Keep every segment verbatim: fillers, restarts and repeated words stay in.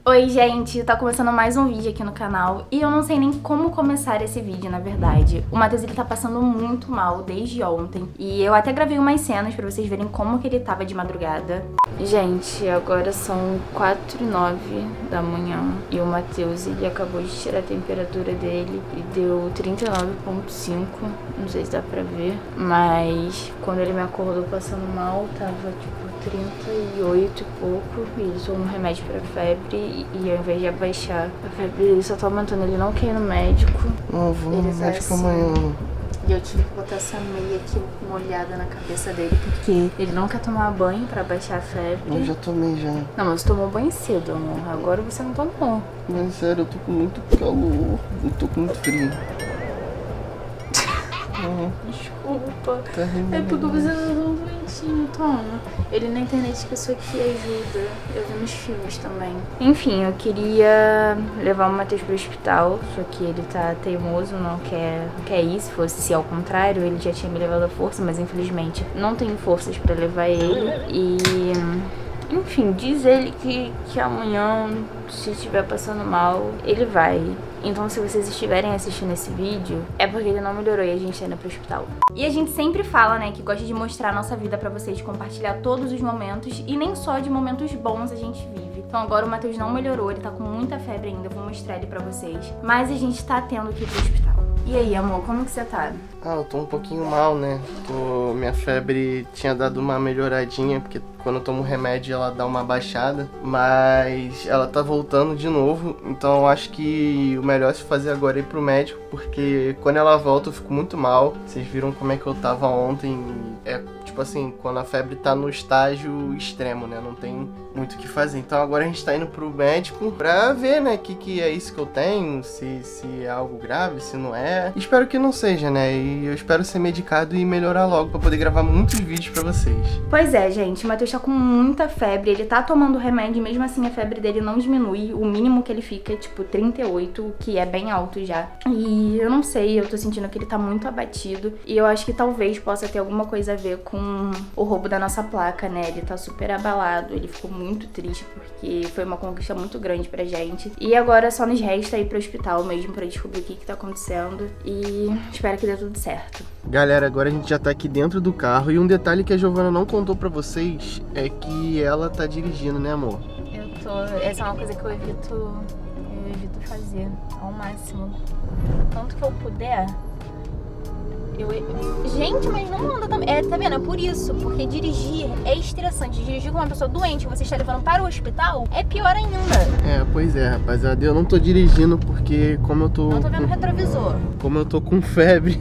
Oi gente, tá começando mais um vídeo aqui no canal e eu não sei nem como começar esse vídeo, na verdade. O Matheus, ele tá passando muito mal desde ontem e eu até gravei umas cenas pra vocês verem como que ele tava de madrugada. Gente, agora são quatro e nove da manhã e o Matheus, ele acabou de tirar a temperatura dele e deu trinta e nove ponto cinco, não sei se dá pra ver, mas quando ele me acordou passando mal, tava tipo trinta e oito e pouco, e ele tomou um remédio pra febre e ao invés de abaixar a febre ele só tá aumentando, ele não quer ir no médico. Não, vou no médico assim, amanhã. E eu tive que botar essa meia aqui molhada na cabeça dele, porque ele não quer tomar banho pra baixar a febre. Eu já tomei já. Não, mas você tomou banho cedo, amor. Agora você não tomou. Mas sério, eu tô com muito calor. Eu tô com muito frio. Uhum. Desculpa. Tá é porque você tá tão doentinho, toma. Ele na internet que isso aqui ajuda. Eu vi nos filmes também. Enfim, eu queria levar o Matheus pro hospital, só que ele tá teimoso, não quer, não quer ir. Se fosse se ao contrário, ele já tinha me levado à força, mas infelizmente não tenho forças pra levar ele. E... enfim, diz ele que, que amanhã, se estiver passando mal, ele vai. Então se vocês estiverem assistindo esse vídeo, é porque ele não melhorou e a gente tá indo pro hospital. E a gente sempre fala, né, que gosta de mostrar a nossa vida pra vocês, compartilhar todos os momentos, e nem só de momentos bons a gente vive. Então agora o Matheus não melhorou, ele tá com muita febre ainda, eu vou mostrar ele pra vocês. Mas a gente tá tendo que ir pro hospital. E aí, amor, como que você tá? Ah, eu tô um pouquinho mal, né? Tô... Minha febre tinha dado uma melhoradinha, porque quando eu tomo remédio ela dá uma baixada, mas ela tá voltando de novo, então eu acho que o melhor é se fazer agora é ir pro médico, porque quando ela volta eu fico muito mal. Vocês viram como é que eu tava ontem, é tipo assim, quando a febre tá no estágio extremo, né? Não tem muito o que fazer. Então agora a gente tá indo pro médico pra ver, né, que que é isso que eu tenho, se, se é algo grave, se não é. Espero que não seja, né? E eu espero ser medicado e melhorar logo pra poder gravar muitos vídeos pra vocês. Pois é, gente, o Matheus tá com muita febre, ele tá tomando remédio e mesmo assim a febre dele não diminui. O mínimo que ele fica é tipo trinta e oito, que é bem alto já. E eu não sei, eu tô sentindo que ele tá muito abatido e eu acho que talvez possa ter alguma coisa a ver com o roubo da nossa placa, né? Ele tá super abalado, ele ficou muito triste porque foi uma conquista muito grande pra gente. E agora só nos resta ir pro hospital mesmo pra descobrir o que que tá acontecendo e espero que dê tudo certo. Galera, agora a gente já tá aqui dentro do carro e um detalhe que a Giovana não contou pra vocês é que ela tá dirigindo, né, amor? Eu tô... Essa é uma coisa que eu evito, eu evito fazer ao máximo. Tanto que eu puder... Eu... Gente, mas não anda também. É, tá vendo? É por isso. Porque dirigir é estressante. Dirigir com uma pessoa doente que você está levando para o hospital é pior ainda. É, pois é, rapaziada. Eu não tô dirigindo porque como eu tô... Não tô vendo com... retrovisor. Como eu tô com febre...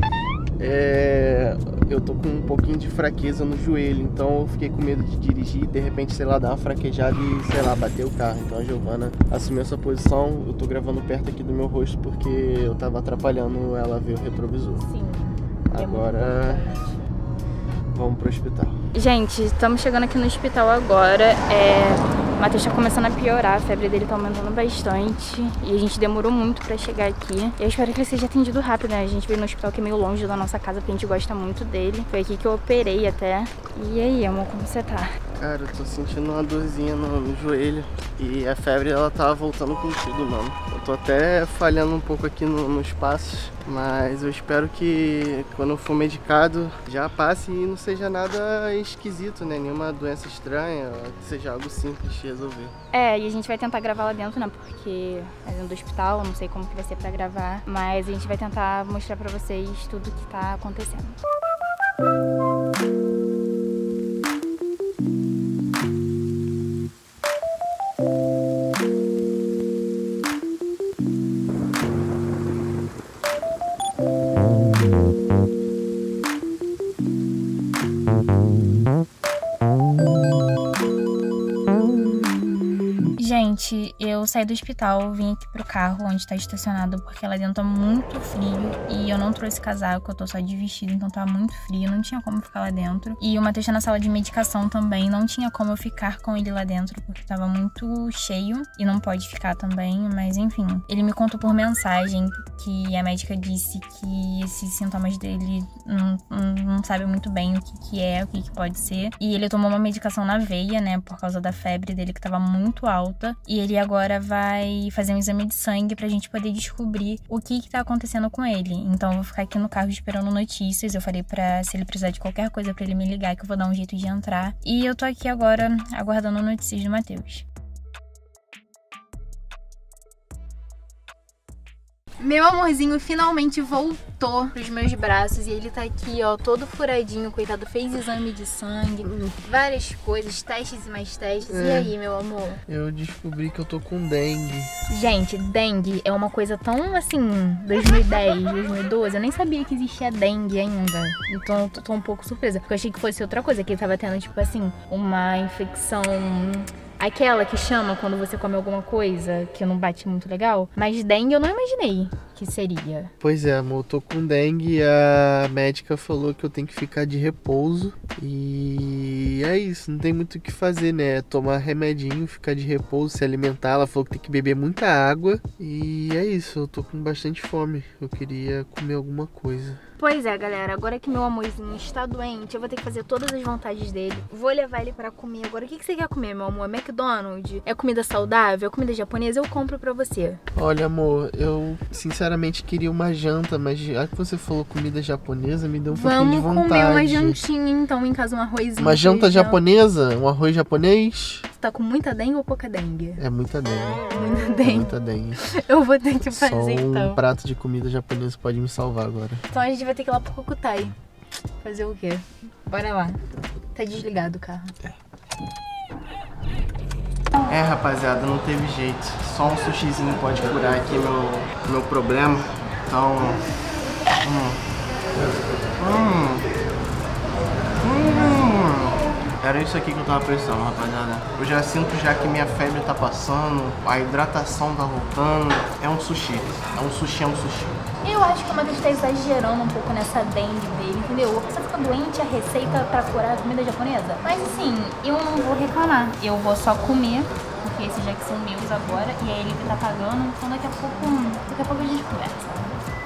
É, eu tô com um pouquinho de fraqueza no joelho, então eu fiquei com medo de dirigir e de repente, sei lá, dar uma fraquejada e, sei lá, bater o carro. Então a Giovana assumiu essa posição, eu tô gravando perto aqui do meu rosto porque eu tava atrapalhando ela ver o retrovisor. Sim. Agora, vamos pro hospital. Gente, estamos chegando aqui no hospital agora, é... o Matheus tá começando a piorar, a febre dele tá aumentando bastante e a gente demorou muito pra chegar aqui. Eu espero que ele seja atendido rápido, né? A gente veio no hospital que é meio longe da nossa casa, porque a gente gosta muito dele. Foi aqui que eu operei até. E aí, amor, como você tá? Cara, eu tô sentindo uma dorzinha no, no joelho e a febre, ela tá voltando com tudo, mano. Eu tô até falhando um pouco aqui no, nos passos, mas eu espero que quando eu for medicado já passe e não seja nada esquisito, né? Nenhuma doença estranha, que seja algo simples de resolver. É, e a gente vai tentar gravar lá dentro, né? Porque é dentro do hospital, não sei como que vai ser pra gravar, mas a gente vai tentar mostrar pra vocês tudo que tá acontecendo. Gente, eu saí do hospital, vim aqui pro carro onde tá estacionado, porque lá dentro tá muito frio e eu não trouxe casaco, eu tô só de vestido, então tá muito frio, não tinha como ficar lá dentro. E o Matheus tá na sala de medicação também, não tinha como eu ficar com ele lá dentro, porque tava muito cheio e não pode ficar também, mas enfim. Ele me contou por mensagem que a médica disse que esses sintomas dele não, não, não sabe muito bem o que que é, o que que pode ser. E ele tomou uma medicação na veia, né, por causa da febre dele que tava muito alta. alta e ele agora vai fazer um exame de sangue pra gente poder descobrir o que que tá acontecendo com ele. Então eu vou ficar aqui no carro esperando notícias. Eu falei pra, se ele precisar de qualquer coisa, pra ele me ligar, que eu vou dar um jeito de entrar. E eu tô aqui agora aguardando notícias do Matheus. Meu amorzinho finalmente voltou pros meus braços e ele tá aqui, ó, todo furadinho, coitado, fez exame de sangue, várias coisas, testes e mais testes. É. E aí, meu amor? Eu descobri que eu tô com dengue. Gente, dengue é uma coisa tão, assim, dois mil e dez, dois mil e doze, eu nem sabia que existia dengue ainda. Então eu tô, tô um pouco surpresa, porque eu achei que fosse outra coisa, que ele tava tendo, tipo assim, uma infecção... Aquela que chama quando você come alguma coisa que não bate muito legal. Mas dengue eu não imaginei que seria. Pois é, amor, eu tô com dengue e a médica falou que eu tenho que ficar de repouso. E é isso, não tem muito o que fazer, né? Tomar remedinho, ficar de repouso, se alimentar. Ela falou que tem que beber muita água. E é isso, eu tô com bastante fome. Eu queria comer alguma coisa. Pois é, galera, agora que meu amorzinho está doente, eu vou ter que fazer todas as vontades dele. Vou levar ele pra comer. Agora, o que que você quer comer, meu amor? McDonald's? É comida saudável? É comida japonesa? Eu compro pra você. Olha, amor, eu sinceramente queria uma janta, mas já que você falou comida japonesa, me deu um pouquinho de vontade. Vamos comer uma jantinha, então, em casa, um arrozinho. Uma janta japonesa? Um arroz japonês? Você tá com muita dengue ou pouca dengue? É muita dengue. Muita dengue. É muita dengue. Eu vou ter que fazer, Só um então. prato de comida japonesa pode me salvar agora. Então a gente vai ter que ir lá pro Kokutai. Fazer o quê? Bora lá. Tá desligado o carro. É. É, rapaziada, não teve jeito. Só um sushizinho pode curar aqui meu, meu problema. Então... Hum. Hum. Hum. Era isso aqui que eu tava pensando, rapaziada. Eu já sinto já que minha febre tá passando, a hidratação tá voltando. É um sushi. É um sushi, é um sushi. Eu acho que o Matheus tá exagerando um pouco nessa dengue dele, entendeu? A pessoa fica doente, a receita pra curar a comida japonesa. Mas assim, eu não vou reclamar. Eu vou só comer, porque esses já que são meus agora, e aí ele tá pagando. Então daqui a pouco, daqui a pouco a gente conversa.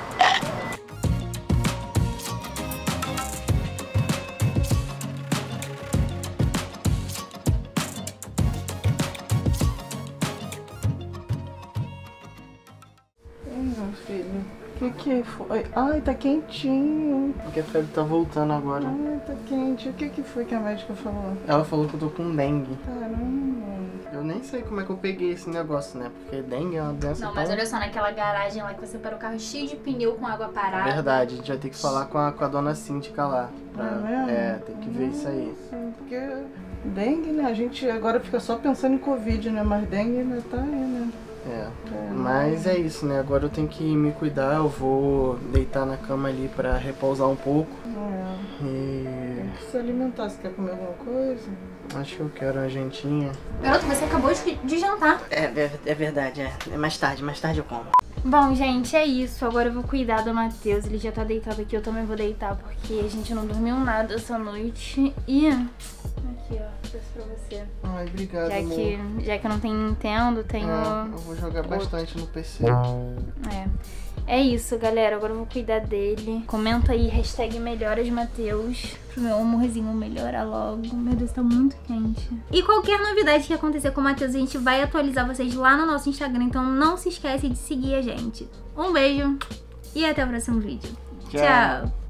O que que foi? Ai, tá quentinho. Porque a febre tá voltando agora. Ai, tá quente. O que que foi que a médica falou? Ela falou que eu tô com dengue. Caramba. Eu nem sei como é que eu peguei esse negócio, né? Porque dengue é uma doença Não, tão... mas olha só, naquela garagem lá que você parou o carro cheio de pneu com água parada. Verdade, a gente vai ter que falar com a, com a dona Cíntica lá. Pra... É mesmo? É, tem que ver isso aí. Sim, porque dengue, né? A gente agora fica só pensando em Covid, né? Mas dengue ainda tá aí, né? É, É, mas é isso, né? Agora eu tenho que me cuidar, eu vou deitar na cama ali pra repousar um pouco. É. E... Tem que se alimentar. Você quer comer alguma coisa? acho que eu quero uma jantinha. Garoto, você acabou de, de jantar. É, é, é verdade, é. É mais tarde, mais tarde eu como. Bom, gente, é isso. Agora eu vou cuidar do Matheus. Ele já tá deitado aqui, eu também vou deitar, porque a gente não dormiu nada essa noite. E... aqui, ó, trouxe pra você. Ai, obrigado, Já amor. que, já que eu não tenho Nintendo, tenho... É, eu vou jogar bastante no P C. É. É isso, galera. Agora eu vou cuidar dele. Comenta aí, hashtag melhoras Matheus, pro meu amorzinho melhorar logo. Meu Deus, tá muito quente. E qualquer novidade que acontecer com o Matheus, a gente vai atualizar vocês lá no nosso Instagram. Então não se esquece de seguir a gente. Um beijo e até o próximo vídeo. Tchau. Tchau.